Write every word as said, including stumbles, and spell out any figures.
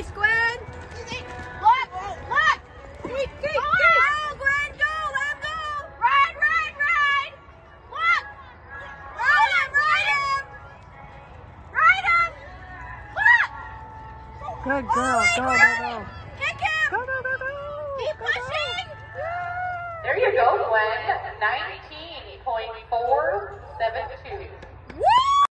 Nice, Gwen. Look, look. Keep, keep, keep. Go, Gwen, go. Let him go. Ride, ride, ride. Look. Ride him, ride him. Ride him. Look. Good girl. Go, go, go. Kick him. Go, go, go, go. Keep pushing. There you go, Gwen. nineteen point four seven two.